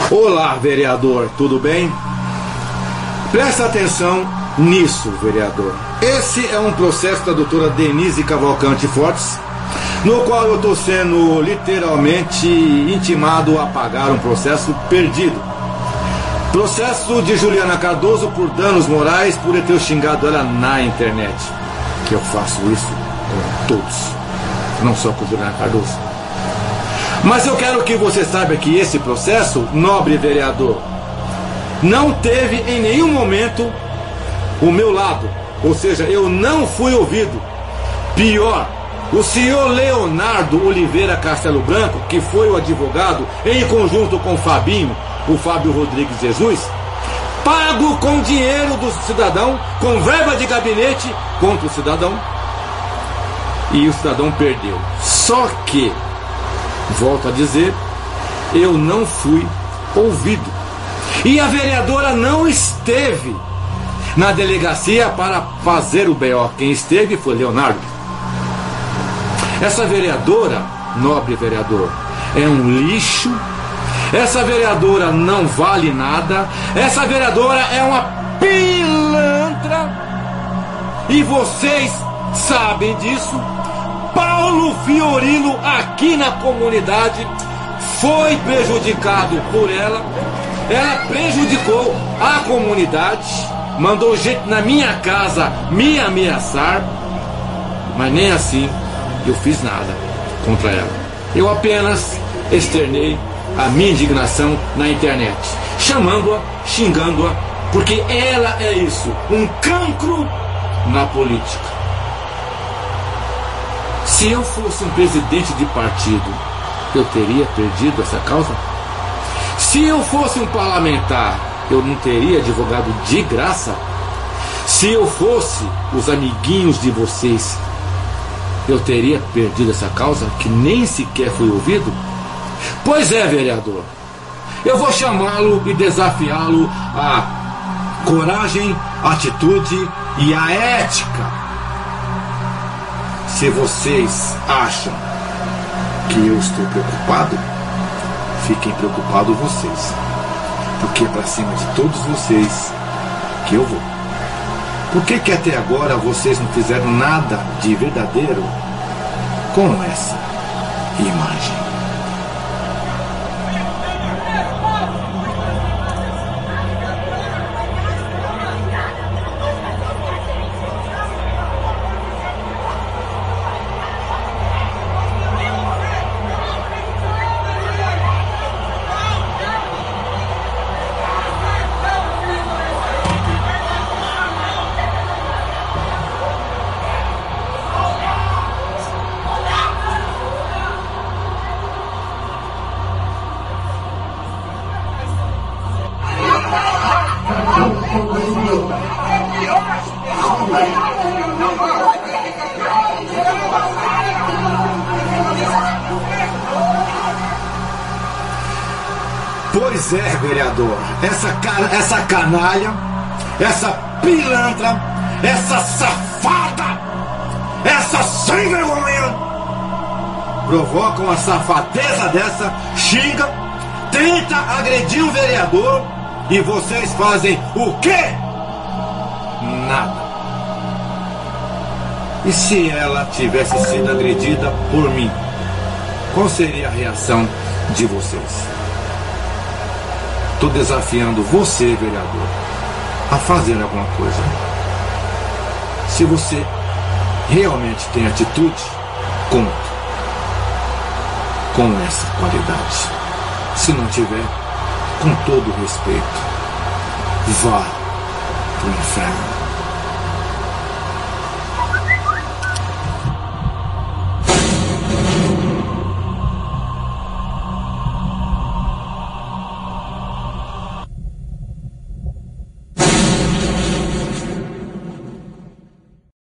Olá, vereador, tudo bem? Presta atenção nisso, vereador. Esse é um processo da doutora Denise Cavalcante Fortes, no qual eu estou sendo literalmente intimado a pagar um processo perdido. Processo de Juliana Cardoso por danos morais por eu ter xingado ela na internet. Que eu faço isso com todos, não só com Juliana Cardoso. Mas eu quero que você saiba que esse processo, nobre vereador, não teve em nenhum momento o meu lado. Ou seja, eu não fui ouvido. Pior, o senhor Leonardo Oliveira Castelo Branco, que foi o advogado, em conjunto com o Fabinho, o Fábio Rodrigues Jesus, pago com dinheiro do cidadão, com verba de gabinete contra o cidadão, e o cidadão perdeu. Só que, volto a dizer, eu não fui ouvido. E a vereadora não esteve na delegacia para fazer o BO. Quem esteve foi Leonardo. Essa vereadora, nobre vereador, é um lixo. Essa vereadora não vale nada. Essa vereadora é uma pilantra. E vocês sabem disso. Paulo Fiorino, aqui na comunidade, foi prejudicado por ela. Ela prejudicou a comunidade, mandou gente na minha casa me ameaçar, mas nem assim eu fiz nada contra ela. Eu apenas externei a minha indignação na internet, chamando-a, xingando-a, porque ela é isso, um cancro na política. Se eu fosse um presidente de partido, eu teria perdido essa causa? Se eu fosse um parlamentar, eu não teria advogado de graça? Se eu fosse os amiguinhos de vocês, eu teria perdido essa causa que nem sequer foi ouvido? Pois é, vereador, eu vou chamá-lo e desafiá-lo à coragem, atitude e à ética. Se vocês acham que eu estou preocupado, fiquem preocupados vocês, porque é para cima de todos vocês que eu vou. Por que até agora vocês não fizeram nada de verdadeiro com essa imagem? Pois é, vereador, essa canalha, essa pilantra, essa safada, essa sem vergonha, provoca uma safadeza dessa, xinga, tenta agredir um vereador e vocês fazem o quê? Nada. E se ela tivesse sido agredida por mim, qual seria a reação de vocês? Estou desafiando você, vereador, a fazer alguma coisa. Se você realmente tem atitude, conto com essa qualidade. Se não tiver, com todo respeito, vá pro inferno.